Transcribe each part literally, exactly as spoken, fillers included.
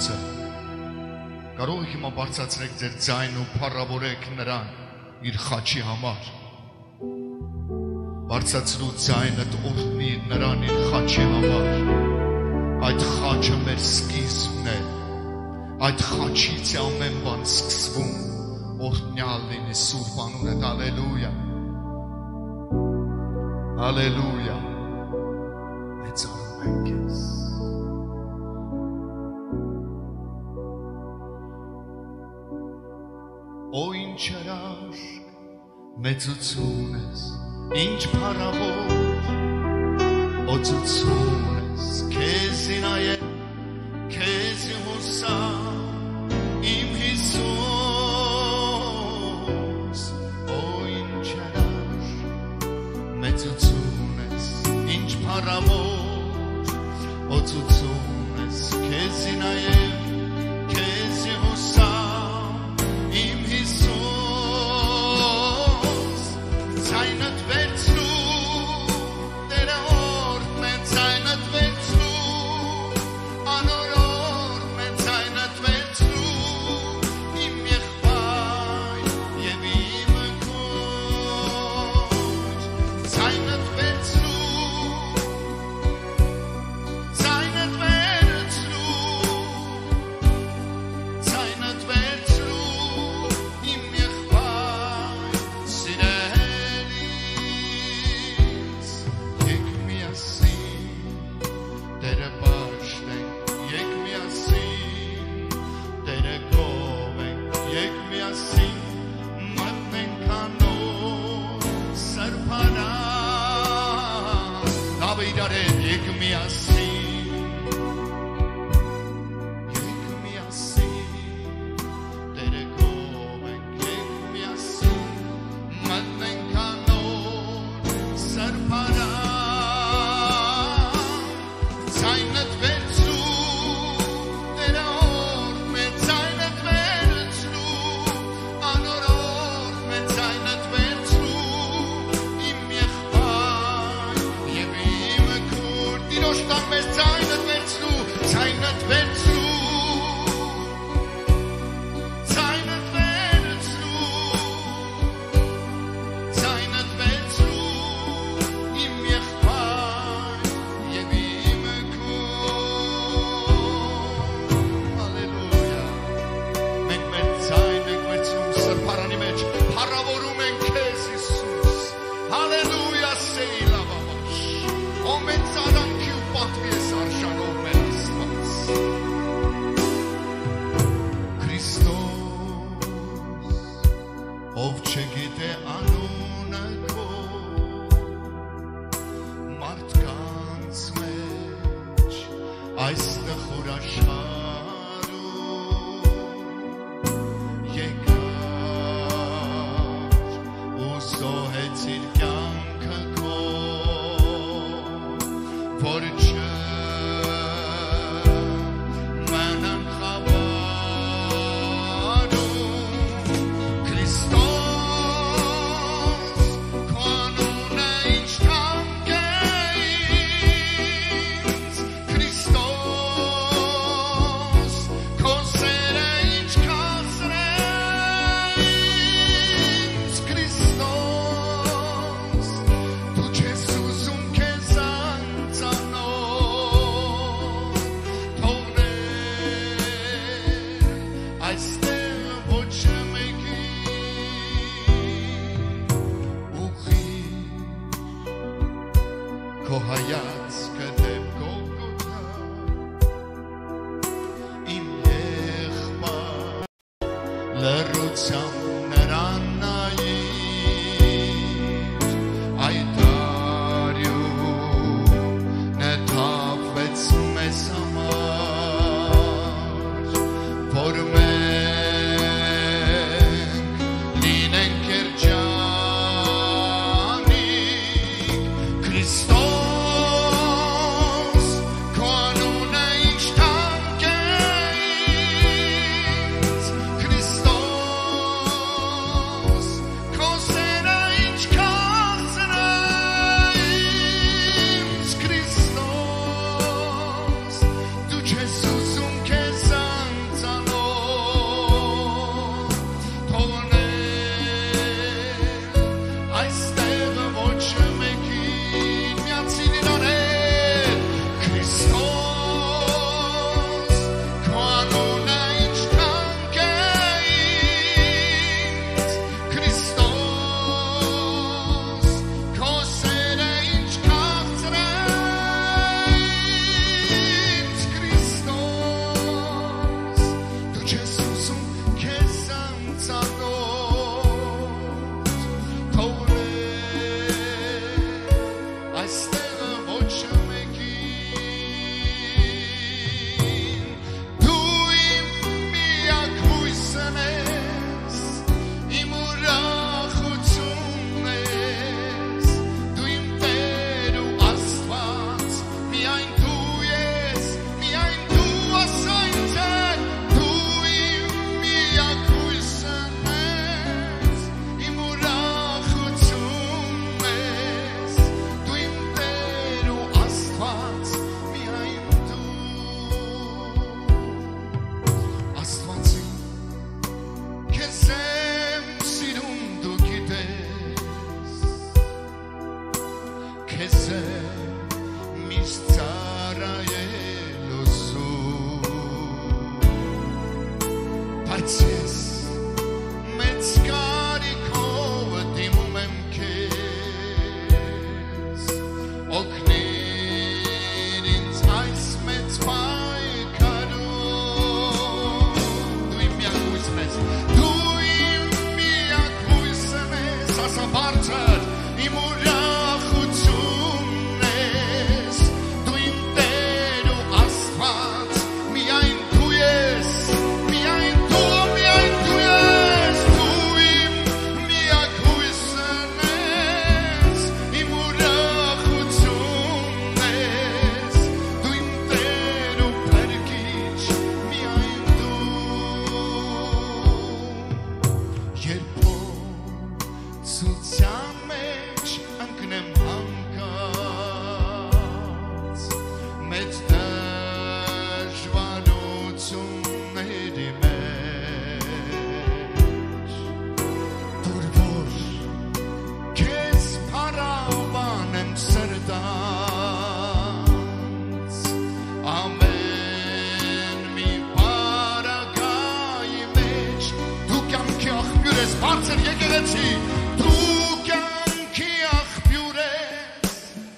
փողոցը, կարող եք հիմա բարձրացրեք ձեր ձայնը ու փառավորեք նրան իր խաչի համար։ Բարձրացրու ձայնդ օրհնիր նրան իր խաչի համար։ Այդ խաչը մեր սկիզբն է։ Այդ խաչից է ամեն բան սկսվում։ Օրհնյալ լինի Սուրբ անունդ, հալելույա։ Հալելույա։ Մեծանում ենք քեզ։ Օ ինչ հրաշք, մեծություն ես, ինչ փառավոր, օծություն ես, քեզի նայել, քեզի հուսամ, իմ Հիսուս, օ ինչ հրաշք, մեծություն ես, ինչ փառավոր, օծություն ես, քեզի նայել, քեզի հուսամ, իմ Հիսուս, ձայնդ վերցրու, Տերը օրհն է, ձայնդ վերցրու, անօրորն է, ձայնդ վերցրու, իմ եղբայր և իմ քույր, ձայնդ վերցրու, ձայնդ վերցրու, ձայնդ վերցրու, իմ եղբայր սիրելիս, եկ միասին, Տերը պաշտենք, եկ միասին, Տերը գովենք, եկ միասին, մտնենք անոր սրբարան, Դավիթ արեց, եկ միասին, եկ միասին, Տերը գովենք, եկ միասին, մտնենք անոր սրբարան, ձայնդ վերցրու, Տերը օրհն է, ձայնդ վերցրու, անօրորն է, ձայնդ վերցրու, իմ եղբայր և իմ քույր, Տիրոջ տան մեզ ձայնդ վերցրու, ձայնդ վերցրու, ձայնդ վերցրու, ձայնդ վերցրու, իմ եղբայր և իմ քույր, հալելույա, մենք մեր ձայնն ենք վերցնում սրբարանի մեջ, փառավորում ենք քեզ Հիսուս, հալելույա, սեյլա բաբաշ, ո մեծ արանքի ու պատվի ես արժանով մեր Աստված, Քրիստոս, ով չգիտե անունը քո, մարդկանց մեջ այստեղ հրաշարում եկար ու զոհեցիր կյանքը քո, որ չմնան խավարում, Քրիստոս, քո անունը ինչ թանկ է ինձ, Քրիստոս, քո սերը ինչ քասր է ինձ, Քրիստոս, դու չես ուզում քեզ անծանոթ թողնել այստեղ ոչ մեկի, ուղղիր քո հայացքը դեպ Գողգոթա, իմ եղբայր, լռությամբ նրան նայիր, այդ արյունը թափվեց մեզ համար, որ մենք լինենք երջանիկ, Քրիստոս, քո անունը ինչ թանկ է ինձ, Քրիստոս, քո սերը ինչ քասր է ինձ, Քրիստոս, դու չես ուզում քեզ քեզե միշտ ծառայելու սու բայց ես մեծ կարիքով դիմում եմ քեզ օգնիր ինձ այս մեծ պայքարում դու իմ միակ հույսն ես դու իմ միակ հույսն ես ասա բարձր իմ ուրախությունն ես դու իմ Տեր ու Աստված միայն դու ես միայն դու միայն դու ես դու իմ միակ հույսն ես իմ ուրախությունն ես դու իմ Տեր ու Փրկիչ միայն դու երբեք ցուցան մեջ ընկնեմ հանգած մեծ դժվարությունների մեջ դուր որ քեզ փառաբանեմ սրտանց ամեն մի բարակայի մեջ դու կյանքի աղբյուր ես բարձր եկեղեցի դու կյանքի աղբյուր ես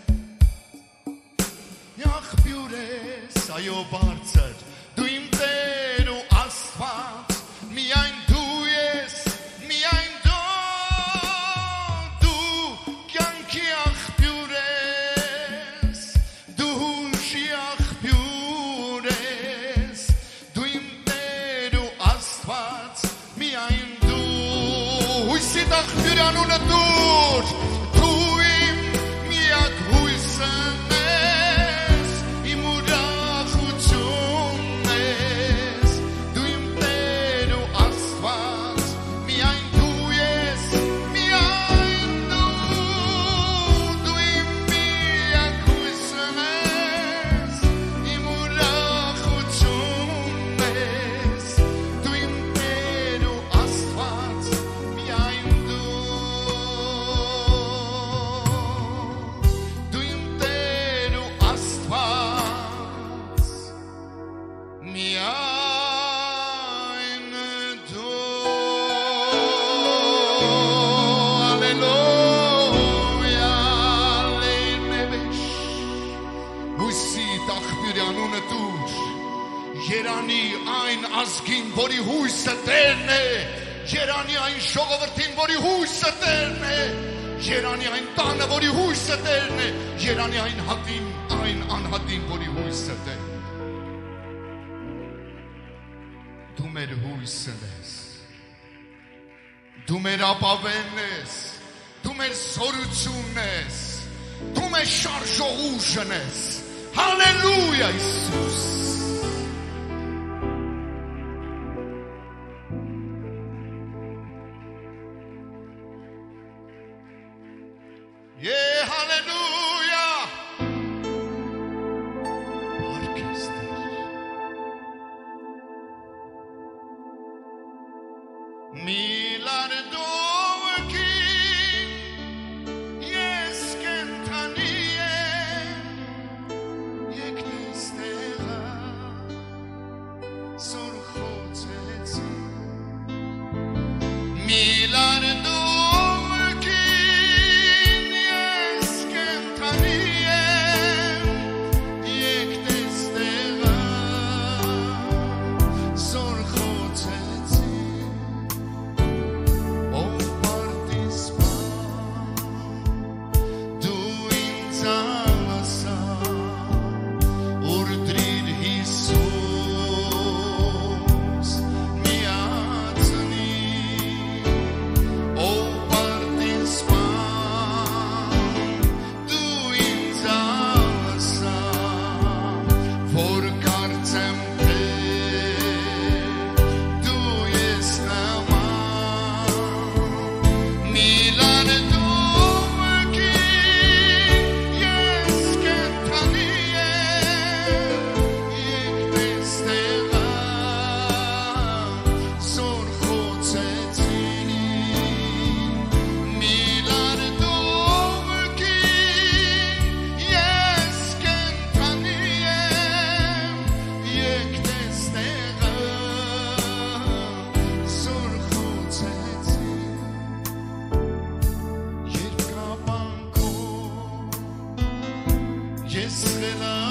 աղբյուր ես այո բարձր դու իմ Տեր ու Աստված միայն դու ես միայն դու դու կյանքի աղբյուր ես դու հուշի աղբյուր ես դու իմ Տեր ու Աստված միայն դու հույսիդ աղբյուր անունը դուր դու իմ միակ հույսն ես իմ ուրախությունն ես դու իմ Տեր ու Աստված միայն դու ես միայն դու դու իմ միակ հույսն ես իմ ուրախությունն ես դու իմ Տեր ու Աստված միայն դու դու իմ Տեր ու Աստված միայն դու Ալելույա Ալենեվեշ հույսիդ աղբյուրի անունը դուր երանի այն ազգին որի հույսը Տերն է երանի այն ժողովրդին որի հույսը Տերն է երանի այն տանը որի հույսը Տերն է երանի այն հատին այն անհատին որի հույսը Տերն է դու մեր հույսն ես դու մեր ապավենն ես դու մեր զորությունն ես դու մեր շարժողուժն ես հալելույա Իսուս Yeah, hallelujah. Orchestra. Milardo ki yes kentanie yeknistera sorkhotsetsi Milardo Keskeler